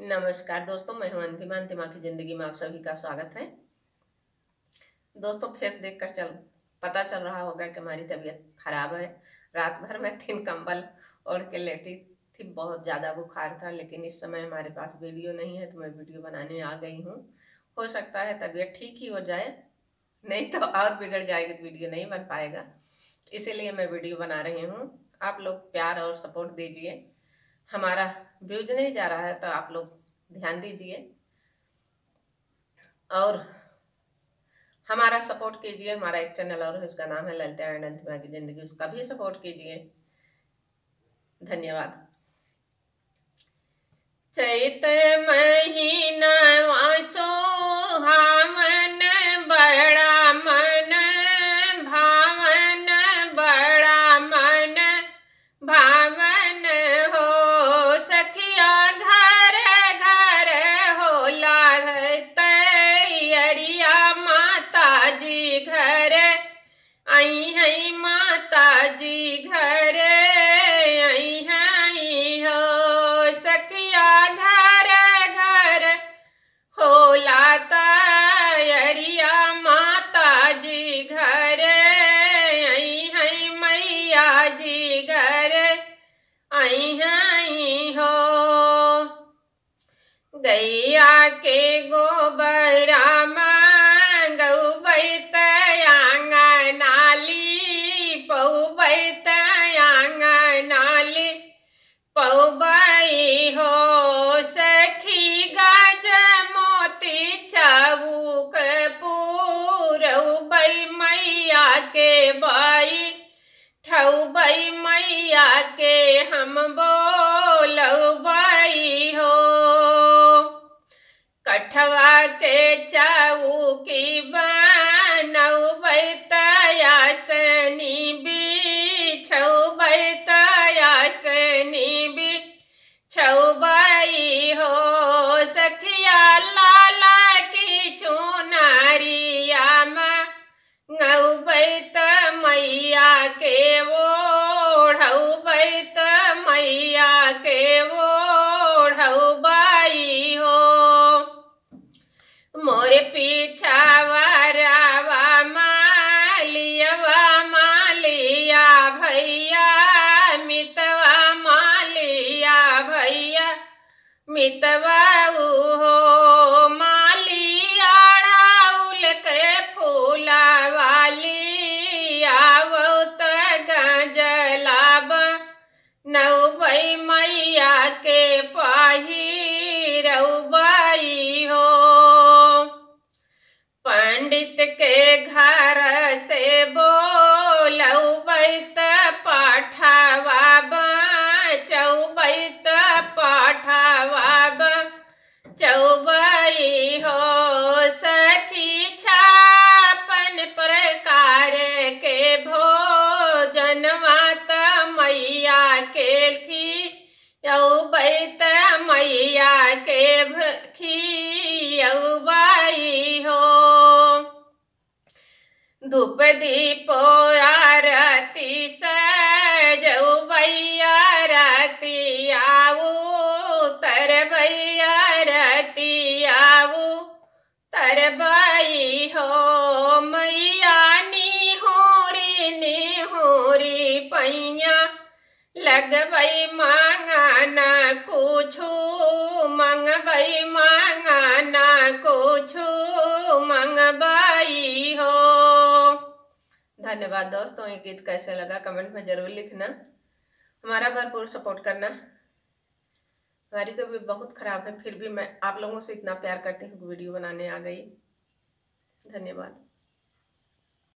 नमस्कार दोस्तों, मैं हूं अंतिमा। अंतिमा की जिंदगी में आप सभी का स्वागत है। दोस्तों, फेस देखकर पता चल रहा होगा कि हमारी तबीयत खराब है। रात भर मैं 3 कंबल ओढ़ के लेटी थी, बहुत ज़्यादा बुखार था। लेकिन इस समय हमारे पास वीडियो नहीं है तो मैं वीडियो बनाने आ गई हूँ। हो सकता है तबीयत ठीक ही हो जाए, नहीं तो और बिगड़ जाएगी तो वीडियो नहीं बन पाएगा। इसीलिए मैं वीडियो बना रही हूँ। आप लोग प्यार और सपोर्ट दीजिए। हमारा व्यूज नहीं जा रहा है तो आप लोग ध्यान दीजिए और हमारा सपोर्ट कीजिए। हमारा एक चैनल और है, उसका नाम है ललिता एंड अंतिमा की जिंदगी, उसका भी सपोर्ट कीजिए। धन्यवाद। चैत महीना सोहावन बड़ा मन भावन, बड़ा मन भावन हो। सखिया घर घर होला तैयरिया, माता जी घर आई है, माता जी घर आई है हो। सखिया घर घर होला तैयरिया, माता जी घर आई है, मैया जी घर आई है हो। गैया के गोबरा गौबैत आंगनाली, पौबैत आंगनाली पौबई हो। सखी गज मोती चबूक पूरौबई, मैया के बाई ठौबई, मैया के हम बोलौबई हो। कठवा के चौकी बनौबै, तयासनी बिछौबै, तयासनी बिछौबै हो। सखिया लाला की चुनरिया मंगौबै, मैया के ओढ़ौबै, मैया के ओढ़ौबै हो। मोरे पीछावरवा मालियवा मालिया भैया, मितवा मालिया भैया मितवा हो। मालिया डाउल के फूला वाली आवत गजलाब नौबई, मैया के पहिरौबई हो। पंडित के घर से बोलौबै, पाठवा बचौबै, पाठवा बचौबै हो। सखी 56 प्रकार के भोजनवा मैया के खियौबै, मैया के खियौबै हो। धूप दीप आरती सजौबै, आरती आऊ तरबै, आरती आऊ तरबै हो। मैया निहोरी पैया लगबै, मांगना कुछु मंगबै, मांगना कुछु मंगबै हो। धन्यवाद दोस्तों। ये गीत कैसे लगा कमेंट में जरूर लिखना। हमारा भरपूर सपोर्ट करना। हमारी तो भी बहुत खराब है, फिर भी मैं आप लोगों से इतना प्यार करती हूँ कि वीडियो बनाने आ गई। धन्यवाद।